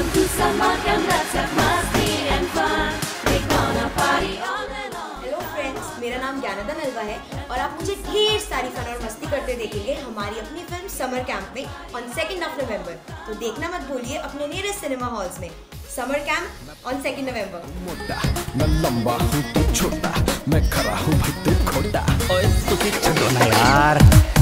to summer camp, let's have masti and fun. We're gonna party all night long. Hello friends, मेरा नाम ज्ञानदा नलवा है और आप मुझे ढेर सारी फन और मस्ती करते देखेंगे हमारी अपनी फिल्म समर कैंप में ऑन 2 नवंबर। तो देखना मत भूलिए अपने नियरेस्ट सिनेमा हॉल्स में। Summer Camp on 2 November. मोटा मैं लंबा हूँ तू छोटा, मैं खरा हूँ भाई तू खोटा। ओए तू पीछे दो ना यार।